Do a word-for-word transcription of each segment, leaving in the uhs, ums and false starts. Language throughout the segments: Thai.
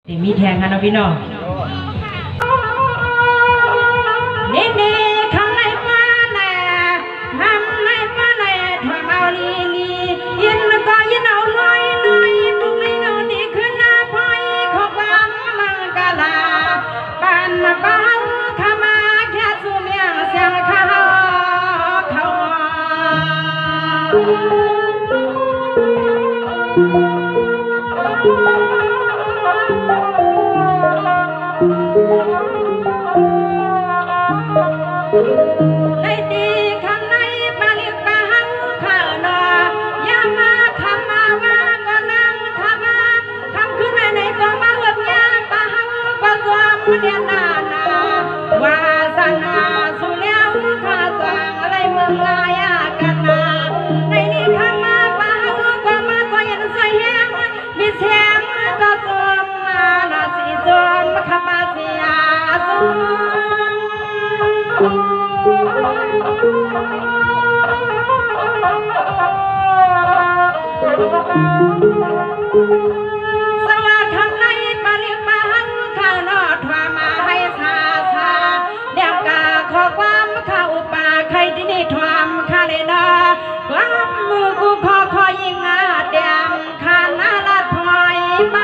มีแทงกันนะพี่น้องนี่นี่คำในฟ้าแน่คำในฟ้าแน่ทำเอาลีลียินก็ยินเอาลอยลอยตรงนี้เราดีขึ้นหน้าพอยขอความมังกาลาปานมาเบาขมาแค่สุเมียงเสียงเขาเขาในตีคำในปาลิปาหังข้าวนอยามาคำมาว่าก็นั่งทำมาทำขึ้นในในก็มาเอื้อมยาปาหังก็รวมเดียนานาวาสนาสุเลี้ยวข้าสั่งอะไรมึงลายกันนาในนี้คำมาปาหังก็มาก็ยันใส่แห้งมีเสียงก็สมนาสีสมขมาเสียสมสว่าคำในปาลิปาหังข้าวนอดว่ามาให้ซาซาเดียงกาขอความข้าอุปาใครที่นี่ทวามข้าเลยนอความมือกูขอขอยิงอาเดียมข้านาลาดพลอยมา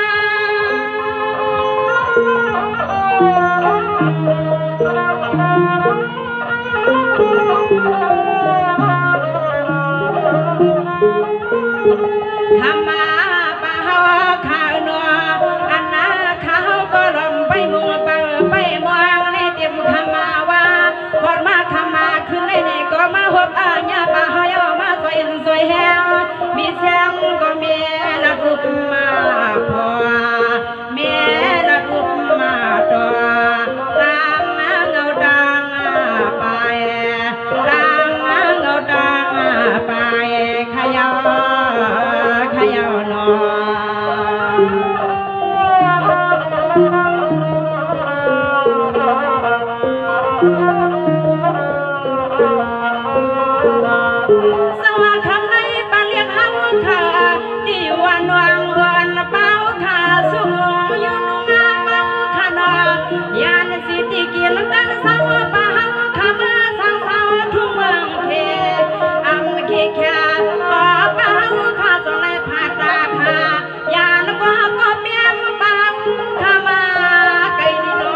ขมาปะฮอข้าวนัวอันนาข้าวก็ลมไปมัวไปไปมองในเตรียมขมาว่าพอดมาขมาขึ้นในนี่ก็มาหบอาญาปะฮอยมาสวยสวยแห้งมีแสงก็มีนักอุปมาพอมีนักอุปมาตัวตามเงาดังไปตามเงาดังไปขยาขยานอสว่าคำในปาเลียงหังขาดีวันวางวันเป้าขาสูงอยู่นุ่งงามเมาขานอยานสิติกินดังสาวปะหังขามาสังสาวทุ่งเมืองเทอัมเขียปอปะหังขาส่งในผาตาขายานก็ก็เปียมปะหังขามาไกลดิน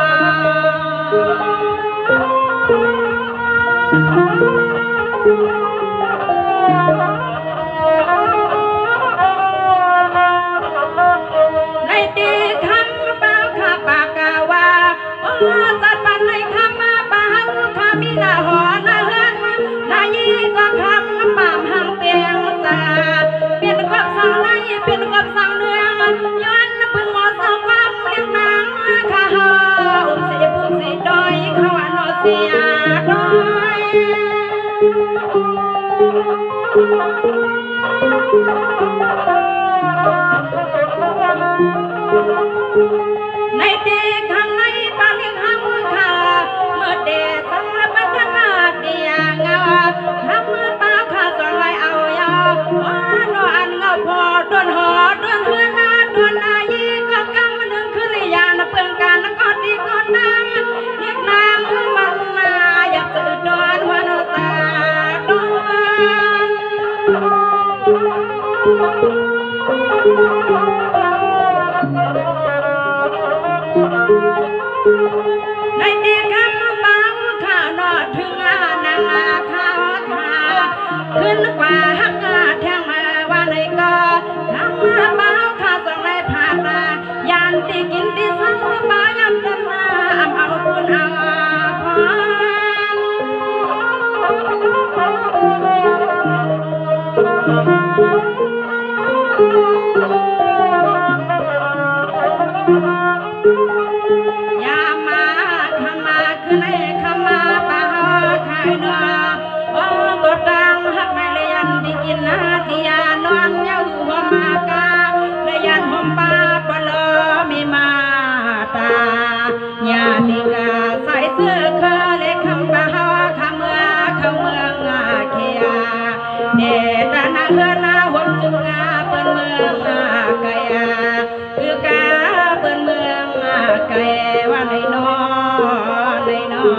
ในตีคำเป้าขาปากกาวาโอ้จัดปันในคำมาปะหังขามีหน้าหอหน้าเฮือนหน้ายีก็คำปามหังเตียงตาเปลี่ยนกับสาวในเปลี่ยนกับสาวเนืองย้อนพึ่งหมอสาวความเลี้ยงนางข้าหาอุ้มสีพุ่มสีดอยเขาอันโนเสียดอยในตีคำในปาเลียงหังขาเมื่อเดชสังปัตนาเดียงาทำมือปาขาสลายเอายาอ๋อนอันเงาพอดวนหอดวนเฮือนนาดวนนายีก็กำมันนึงขึ้นยานเปลืองการก็ดีก็นางเรียกนางมันนาอยากตื่นดวนหัวนตาดวนในตีคำเบาข้าวนอดถึงนางข้าวขาขึ้นกว่าหักแทงมาว่าในก็ทำมาเบาข้าส่งในผ่านมายานตีกินตีสังบายันตันนาเอาบุญเอาพอยามาขมาขึ้นในขมาปะฮอขายนัวโอ้กดดังหักในเลยยันที่กินนาที่ยานอนเย้าหัวมากาเลยยันหอมปาปลอมีมาตายาติกาใส่เสื้อเคอเลยคำปะฮอขเมือขเมืองอาเคียเดตนาเฮือนาหวมจุงาเปิ้นเมืองอาเปิดเมืองไกลว่าในนอในนอ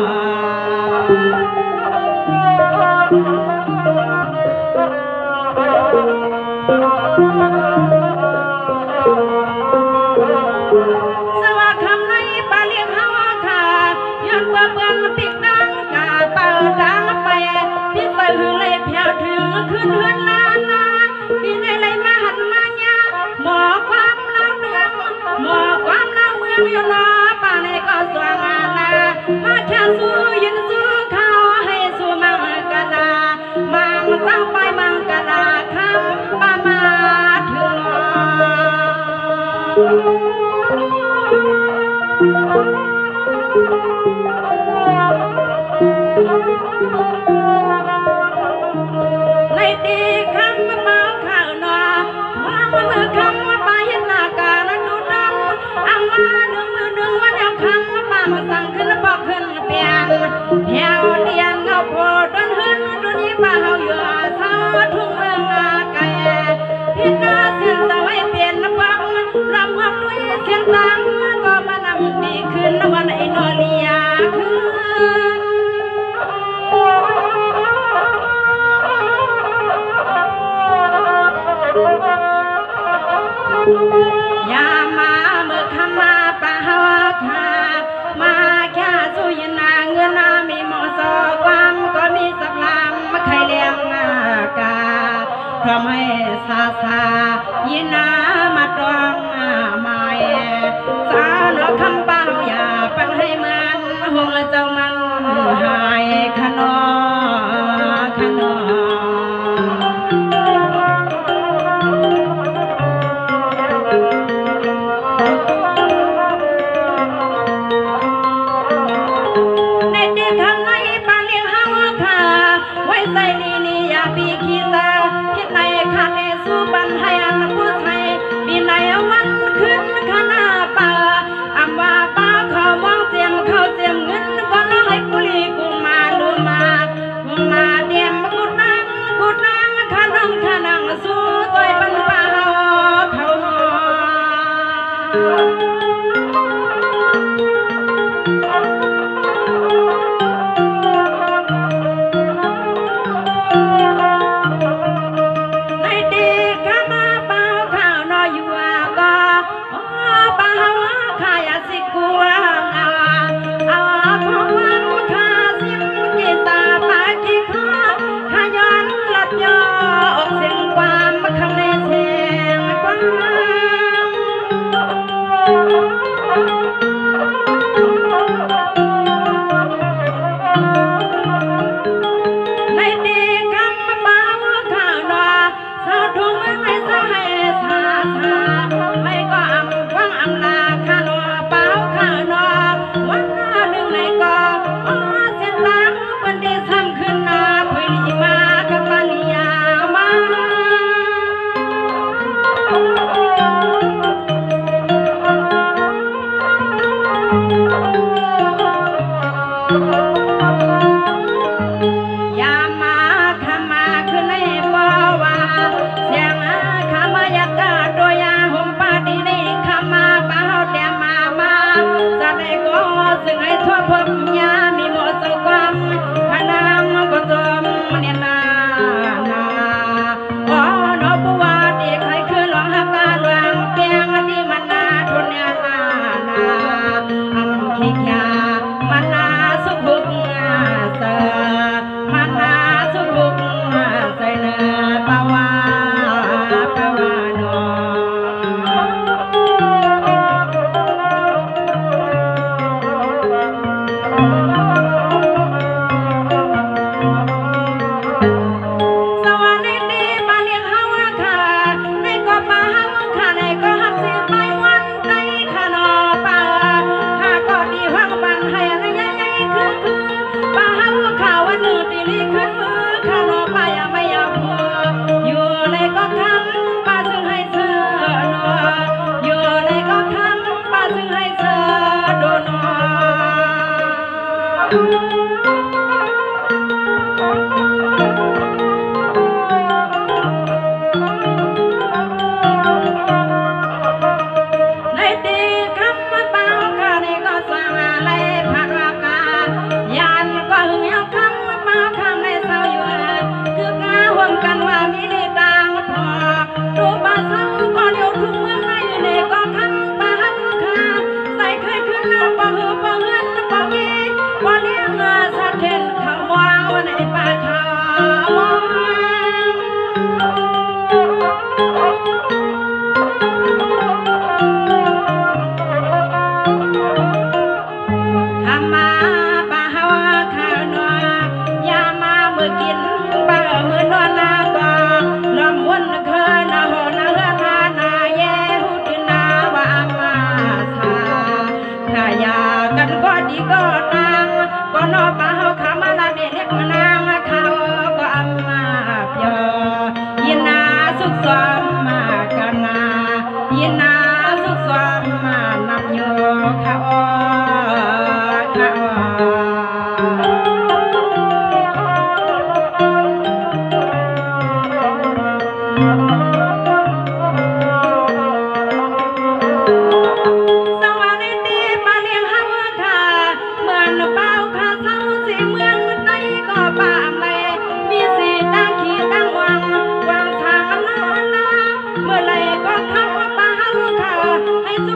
สว่าคำในปาเลียงหาค่ะย้อนว่าเปื้อนปิกดังกาเปิดดังไปพี่ไปหึงเลยเพียวถึงขึ้นเฮือนลาลาพี่ในเลยมาหันมาเนี่ยหมอความเล่าเมืองหมอความเล่าเมืองอยู่นอป่าในก็สว่างลามาแค่สู้ยินสู้เขาให้สู้มังกะลามังสร้างไปมังกะลาคำประมาถึงในตีคำเมาข่าวหนอว่ามือคำว่าไปยันหน้าการดูดำอังมาหนึ่งมือหนึ่งวันเอาคำว่าป่ามาสั่งขึ้นบอกขึ้นเปลี่ยนแถวเดียนเอาโพดนหืนดูนี้ป่าเฮาอยู่สาวทุ่งเมืองไก่พี่น้าเสียงสาวเปลี่ยนปังรำหักด้วยเสียงตังก็มานำดีขึ้นวันไอ้นอเลียขึ้นยามาเมื่อคำมาปะฮาวคามาแค่สู้ยินนาเงินนามีหมอสอความก็มีสักลามมาใครเลี้ยงกาทำให้ซาซายินนามาตรองมาเอสานคำเป้าอย่าปังให้มันห่วงเจ้ามันหายขนอขนอใส่ลีนี่อย่าปีขีตาคิดในคันในสู้ปันให้อันผู้ไทยปีในวันขึ้นขนาป่าอำว่าป้าเขามองเสียมเขาเสียมเงินก็น้อยกุลีกูมาดูมากูมาเดียมกูนั่งกูนั่งขนมขนังสู้ต่อยปันป่าเขามอง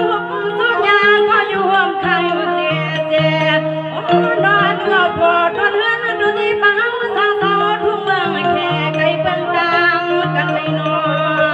หุบสุญญาก็อยู่ห่วมข้างอยู่เสียเจโอ้นอนก็พอดวนเฮือนดูที่ป่าสาวสาวทุ่งเมืองแค่ไกลเพิ่งดังกันในนอ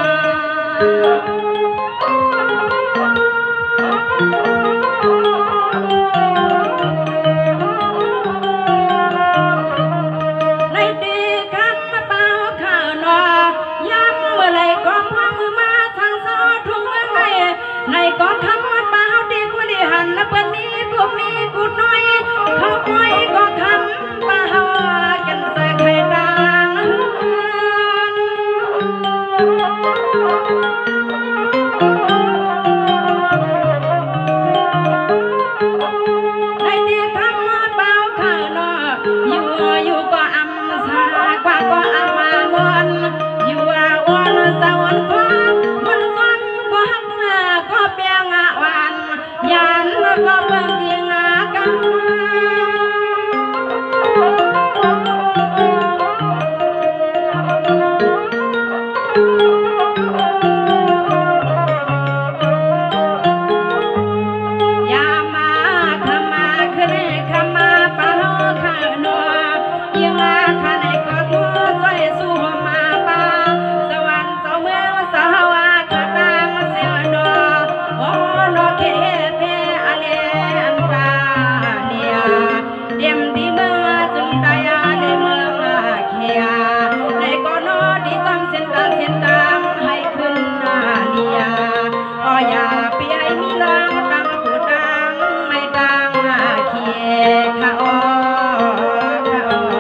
ในดีกันมาเป่าข้าวนอย้ำเมื่อไรก็พามือมาทางสาวทุ่งเมืองในในก็คำมาเป่าดีกว่าดีหันนะเปิ้นนี้กูมีกูน้อยเขาไม่ก็คำเป่ากันใส่ไข่ดังในดีคำมาเป่าข้าวนออยู่อยู่ก็อำสากว่าก็อำมามวนอยู่อาวนสะวนก็มันซ้อนก็หักหน้าก็เปียงอาวันยันก็เบิ่งเพียงอากันยามาขมาขึ้นขมาเป่าข้าวนอยังอาข้าในก็ตัวสวยสู้มาป่าสวรรค์เจ้าเมืองสาวาข้าดังเสียดอโอ้นอเคเพอเลอันตาเนียเดียมดีเมืองจุงตายาในเมืองเขียในก็นอดีจำเส้นตาเส้นตามให้ขึ้นนาเลียอ้อยาปีให้มีลางดังผู้ดังไม่ดังเขียข้าอ้อข้าอ้อ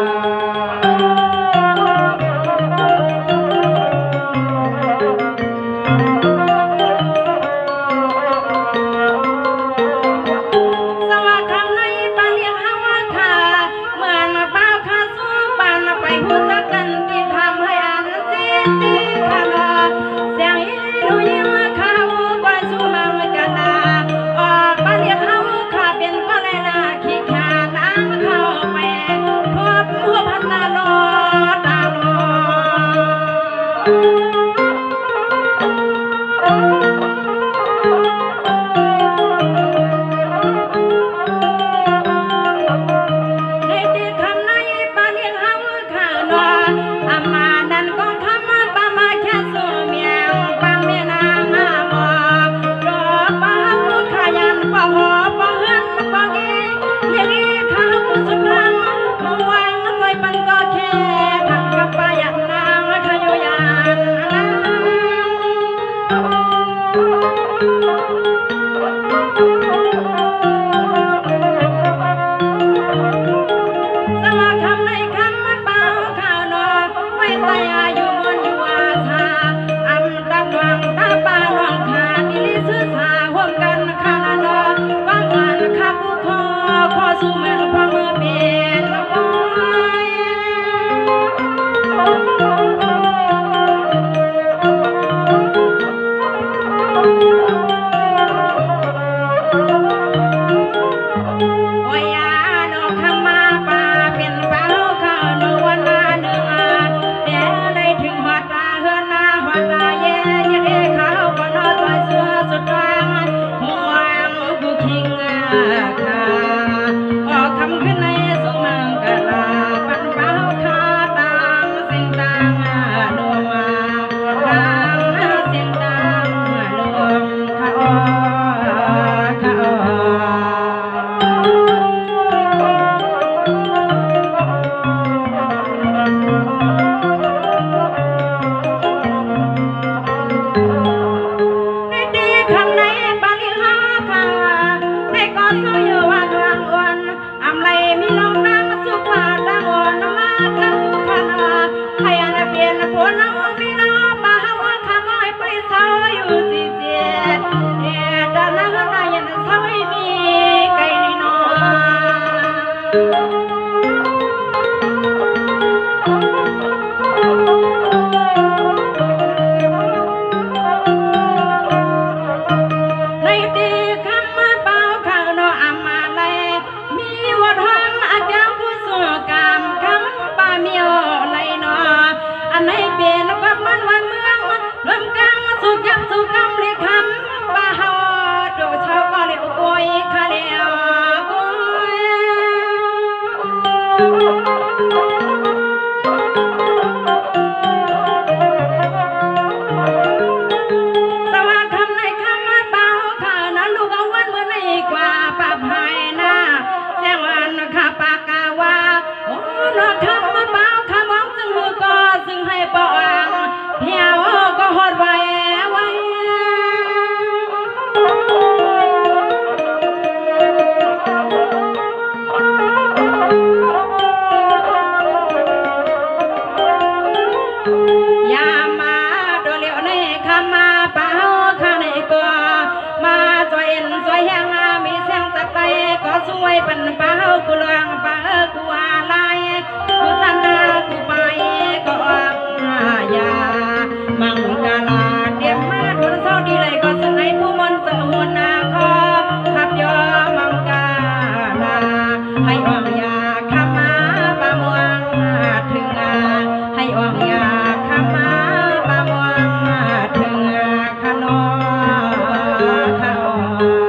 สวัสดิ์คำในปานเลี้ยงหาว่าขาเหมือนมาเป้าขาสู้ปานไปหูจักกันที่ทำให้อันซีซีขาลอเสียงอีดูยิ่งขาหูก้อยสู้มังกันนาออกปานเลี้ยงหาว่าขาเป็นก็เลยนาขี้ขาน้ำเข้าไปพบหัวพันนาลอตาลในตีคำในปานเลี้ยงหาข้าวนออามานันก็คำมาปามาแค่สู้เมียงปังเมียนางหามอรอปาขายันปะหอปะเฮือนปะกีเลี้ยงอีข้าวสุดลังมองวางใส่ปันก็แค่ทำกับปายันนางขยยันสมาคำในคำมันเป่าข้าวนอไม่ใส่อายุมนอยู่อาชาอำดังดวงตาปาน้องขาดิลิซื้อสาห่วมกันข้านอนอกวางวันข้าผู้คอขอสู้แม่พอมือเป็นละบอยสวยปันเป้ากูลองเป้ากูอะไรกูสันดากูไปก็ยามังกาลาเดียมมาทุนเศร้าดีเลยก็สนายผู้มนต์เสมุนนาคอขับยอมังกาลาให้ออกยาขมาปะมวงถึงให้ออกยาขมาปะมวงถึงขนอขนอ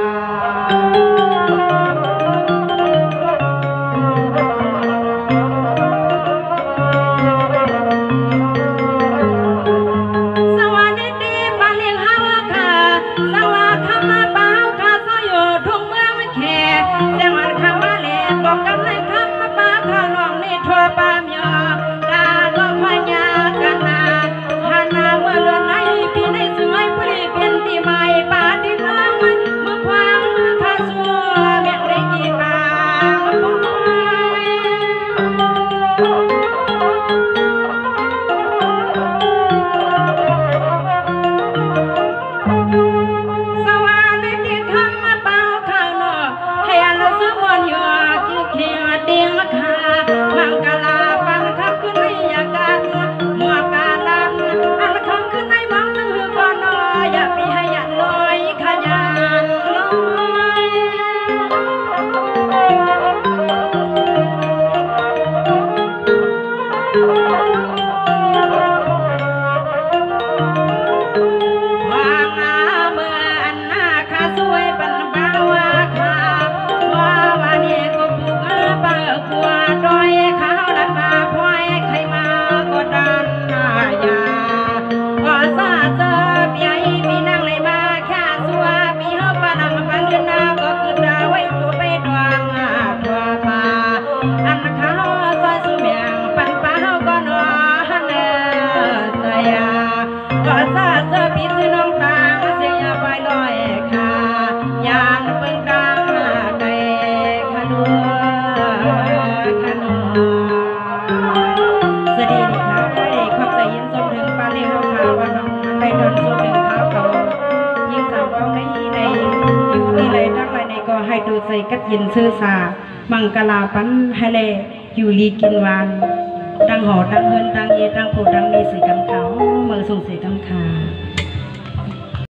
ให้ดูใส่กัดยินซื่อสามังกลาปันให้เลอยู่ลีกินวานดังหอดังเฮินดังเยดังโผดังมีสีกำขาวเมืองส่งสีกำขา